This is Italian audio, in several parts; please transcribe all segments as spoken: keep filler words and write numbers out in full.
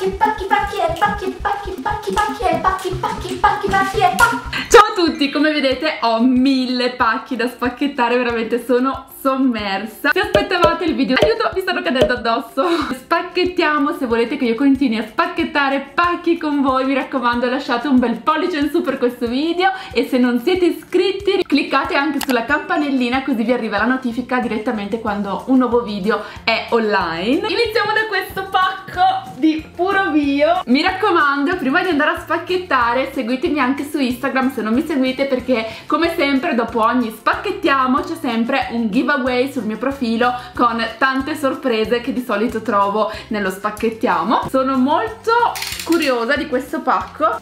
pacchi, pacchi, pacchi, e pacchi, pacchi, pacchi, pacchi, e pacchi, pacchi, pacchi, pacchi, e pacchi. Ciao a tutti, come vedete ho mille pacchi da spacchettare, veramente sono sommersa. Se aspettavate il video, aiuto, mi stanno cadendo addosso. Spacchettiamo, se volete che io continui a spacchettare pacchi con voi, mi raccomando lasciate un bel pollice in su per questo video e se non siete iscritti cliccate anche sulla campanellina così vi arriva la notifica direttamente quando un nuovo video è online. Iniziamo da questo pacco di Puro Bio. Mi raccomando, prima di andare a spacchettare seguitemi anche su Instagram se non mi seguite, perché come sempre dopo ogni spacchettiamo c'è sempre un giveaway sul mio profilo con tante sorprese che di solito trovo nello spacchettiamo. Sono molto curiosa di questo pacco.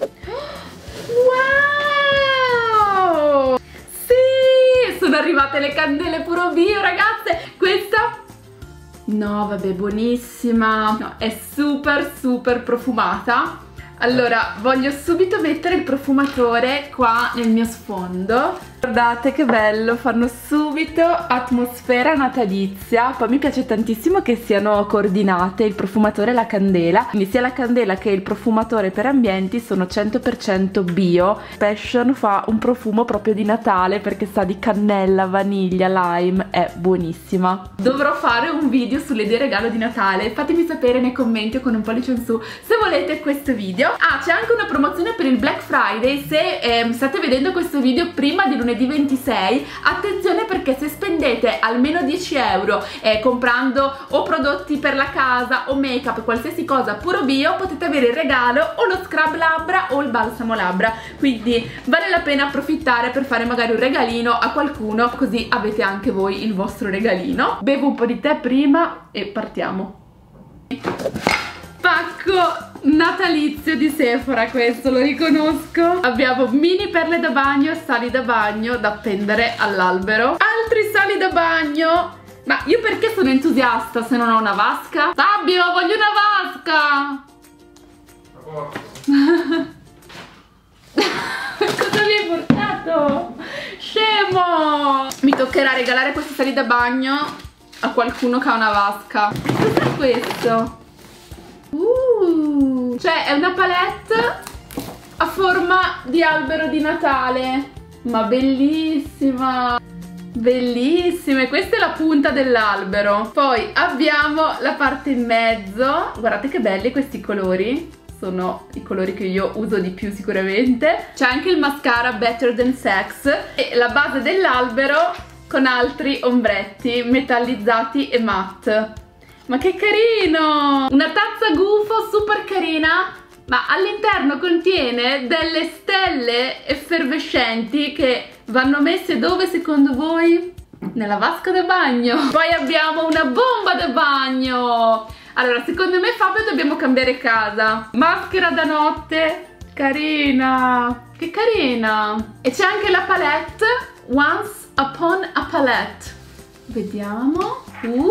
Wow! Sì! Sono arrivate le candele Puro Bio, ragazze! Questa... no, vabbè, buonissima! No, è super super profumata. Allora, voglio subito mettere il profumatore qua nel mio sfondo. Guardate che bello, fanno subito atmosfera natalizia. Poi mi piace tantissimo che siano coordinate il profumatore e la candela. Quindi sia la candela che il profumatore per ambienti sono cento per cento bio. Passion fa un profumo proprio di Natale perché sa di cannella, vaniglia, lime, è buonissima. Dovrò fare un video sulle idee regalo di Natale. Fatemi sapere nei commenti o con un pollice in su se volete questo video. Ah, c'è anche una promozione per il Black Friday. Se eh, state vedendo questo video prima di lunedì ventisei, attenzione perché se spendete almeno dieci euro eh, comprando o prodotti per la casa o make up, qualsiasi cosa Puro Bio, potete avere il regalo o lo scrub labbra o il balsamo labbra. Quindi vale la pena approfittare per fare magari un regalino a qualcuno, così avete anche voi il vostro regalino. Bevo un po' di tè prima e partiamo. Pacco natalizio di Sephora, questo lo riconosco. Abbiamo mini perle da bagno, sali da bagno da appendere all'albero, altri sali da bagno. Ma io perché sono entusiasta se non ho una vasca? Fabio, voglio una vasca! Cosa mi hai portato? Scemo! Mi toccherà regalare questi sali da bagno a qualcuno che ha una vasca. Cos'è questo? Uh, cioè è una palette a forma di albero di Natale, ma bellissima, bellissima. E questa è la punta dell'albero. Poi abbiamo la parte in mezzo. Guardate che belli questi colori, sono i colori che io uso di più sicuramente. C'è anche il mascara Better Than Sex e la base dell'albero con altri ombretti metallizzati e matte. Ma che carino! Una tazza gufo super carina, ma all'interno contiene delle stelle effervescenti che vanno messe dove secondo voi? Nella vasca da bagno. Poi abbiamo una bomba da bagno. Allora, secondo me Fabio dobbiamo cambiare casa. Maschera da notte, carina, che carina. E c'è anche la palette Once Upon a Palette. Vediamo.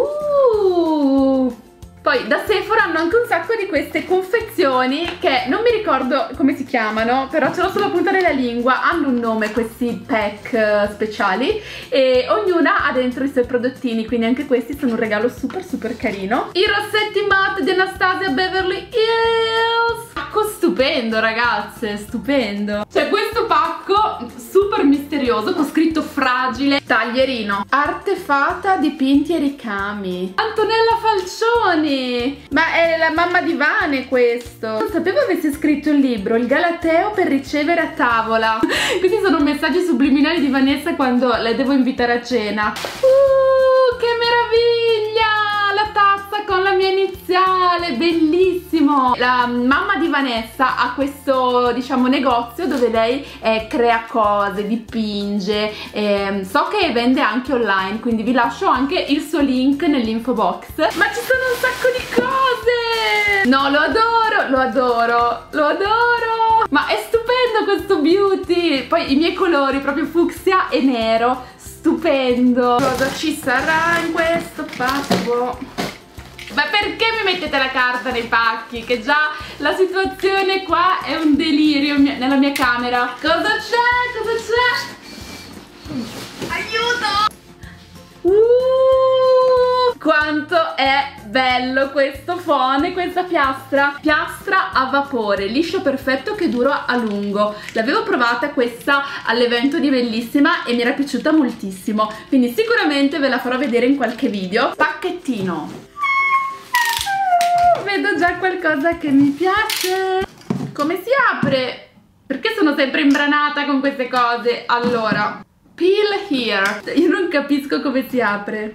Uh! Poi da Sephora hanno anche un sacco di queste confezioni che non mi ricordo come si chiamano, però ce l'ho sulla punta della lingua. Hanno un nome questi pack speciali e ognuna ha dentro i suoi prodottini, quindi anche questi sono un regalo super super carino. I rossetti matte di Anastasia Beverly Hills. Pacco stupendo, ragazze, stupendo. C'è questo pacco super misterioso con scritto fragile, taglierino, artefata, dipinti e ricami. Antonella Falcioni. Ma è la mamma di Vane questo. Non sapevo avesse scritto il libro Il Galateo per ricevere a tavola. Questi sono messaggi subliminali di Vanessa quando la devo invitare a cena. Uh, che meraviglia! La tazza con la mia iniziale, bellissimo. La mamma di Vanessa ha questo, diciamo, negozio dove lei eh, crea cose, dipinge, eh, so che vende anche online, quindi vi lascio anche il suo link nell'info box. Ma ci sono un sacco di cose! No, lo adoro, lo adoro, lo adoro! Ma è stupendo questo beauty! Poi i miei colori, proprio fucsia e nero, stupendo! Cosa ci sarà in questo pacco? Ma perché mi mettete la carta nei pacchi? Che già la situazione qua è un delirio nella mia camera. Cosa c'è? Cosa c'è? Aiuto! Uh, quanto è bello questo phon e questa piastra. Piastra a vapore, liscio perfetto che dura a lungo. L'avevo provata questa all'evento di Bellissima e mi era piaciuta moltissimo, quindi sicuramente ve la farò vedere in qualche video. Pacchettino. Vedo già qualcosa che mi piace. Come si apre? Perché sono sempre imbranata con queste cose? Allora, peel here. Io non capisco come si apre.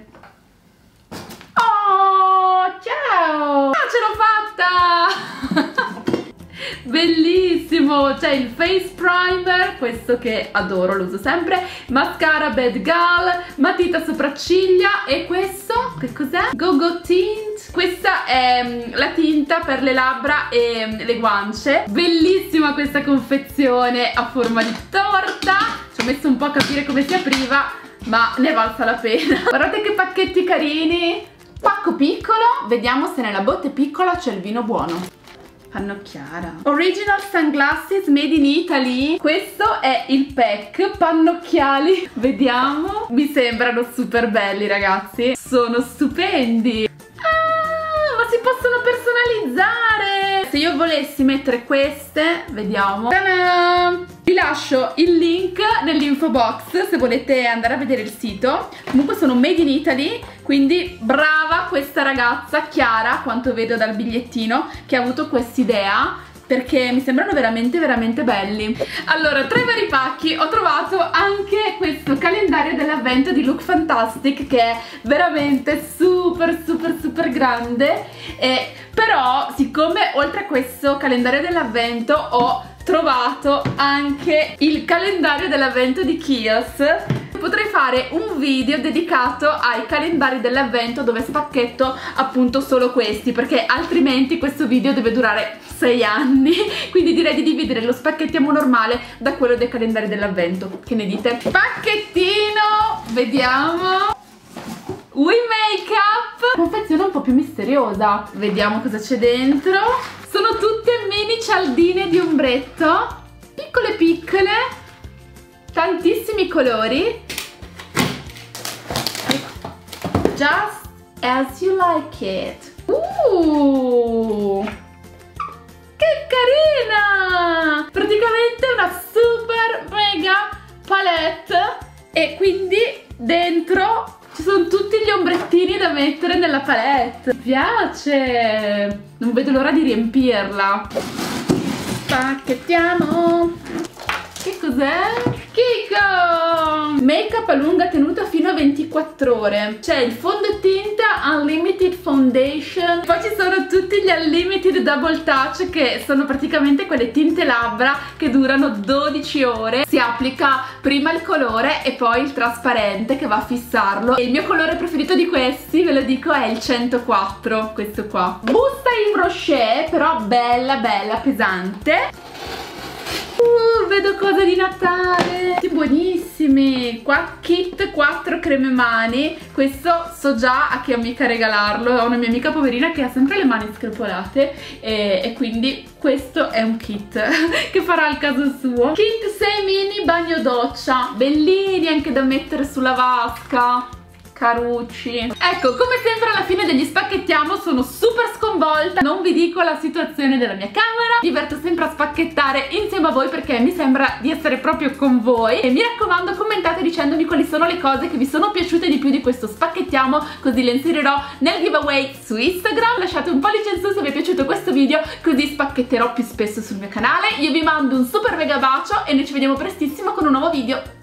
Oh, ciao! Ah, ce l'ho fatta! Bellissimo! C'è il face primer, questo che adoro, lo uso sempre, mascara Bad Gal, matita sopracciglia e questo, che cos'è? Go Go Tint. Questa è la tinta per le labbra e le guance. Bellissima questa confezione a forma di torta. Ci ho messo un po' a capire come si apriva, ma ne è valsa la pena. Guardate che pacchetti carini! Pacco piccolo, vediamo se nella botte piccola c'è il vino buono. Pannocchiara. Original Sunglasses Made in Italy. Questo è il pack pannocchiali. Vediamo. Mi sembrano super belli, ragazzi. Sono stupendi. Ah, ma si possono personalizzare. Se io volessi mettere queste, vediamo. Ta-da! Vi lascio il link nell'info box se volete andare a vedere il sito. Comunque sono made in Italy, quindi brava questa ragazza Chiara, quanto vedo dal bigliettino, che ha avuto quest'idea, perché mi sembrano veramente veramente belli. Allora, tra i vari pacchi ho trovato anche questo calendario dell'avvento di Look Fantastic, che è veramente super super super grande, e però siccome oltre a questo calendario dell'avvento ho trovato anche il calendario dell'avvento di Kiehl's, potrei fare un video dedicato ai calendari dell'avvento dove spacchetto appunto solo questi, perché altrimenti questo video deve durare sei anni, quindi direi di dividere lo spacchettiamo normale da quello dei calendari dell'avvento. Che ne dite? Pacchettino, vediamo. We Makeup, confezione un po' più misteriosa. Vediamo cosa c'è dentro. Sono tutte mini cialdine di ombretto, piccole piccole, tantissimi colori. Just as you like it. Uh, che carina! Praticamente una super mega palette, e quindi dentro ci sono tutti gli ombrettini da mettere nella palette. Mi piace! Non vedo l'ora di riempirla. Pacchettiamo. Che cos'è? Kiko! Make-up a lunga tenuta fino a ventiquattro ore. C'è il fondotinta Unlimited Foundation. Poi ci sono tutti gli Unlimited Double Touch, che sono praticamente quelle tinte labbra che durano dodici ore. Si applica prima il colore e poi il trasparente che va a fissarlo. E il mio colore preferito di questi, ve lo dico, è il centoquattro, questo qua. Busta in brochet, però bella bella pesante. Uh, vedo cose di Natale, tutti buonissimi. Qua kit quattro creme mani. Questo so già a che amica regalarlo. Ho una mia amica poverina che ha sempre le mani screpolate, e, e quindi questo è un kit che farà il caso suo. Kit sei mini bagno doccia, bellini anche da mettere sulla vasca. Carucci. Ecco, come sempre alla fine degli spacchettiamo sono super sconvolta. Non vi dico la situazione della mia camera, mi diverto sempre a spacchettare insieme a voi perché mi sembra di essere proprio con voi. E mi raccomando, commentate dicendomi quali sono le cose che vi sono piaciute di più di questo spacchettiamo, così le inserirò nel giveaway su Instagram. Lasciate un pollice in su se vi è piaciuto questo video, così spacchetterò più spesso sul mio canale. Io vi mando un super mega bacio e noi ci vediamo prestissimo con un nuovo video.